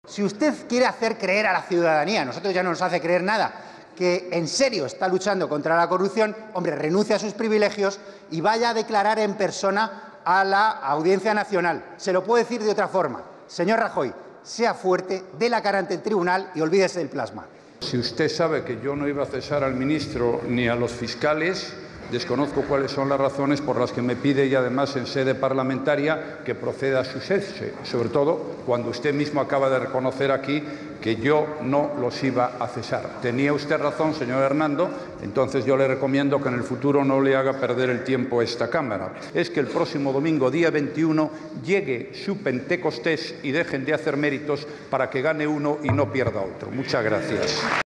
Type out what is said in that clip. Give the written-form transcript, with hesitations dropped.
Si usted quiere hacer creer a la ciudadanía, nosotros ya no nos hace creer nada, que en serio está luchando contra la corrupción, hombre, renuncie a sus privilegios y vaya a declarar en persona a la Audiencia Nacional. Se lo puedo decir de otra forma. Señor Rajoy, sea fuerte, dé la cara ante el tribunal y olvídese del plasma. Si usted sabe que yo no iba a cesar al ministro ni a los fiscales, desconozco cuáles son las razones por las que me pide, y además en sede parlamentaria, que proceda a su cese, sobre todo cuando usted mismo acaba de reconocer aquí que yo no los iba a cesar. Tenía usted razón, señor Hernando, entonces yo le recomiendo que en el futuro no le haga perder el tiempo a esta Cámara. Es que el próximo domingo, día 21, llegue su Pentecostés y dejen de hacer méritos para que gane uno y no pierda otro. Muchas gracias.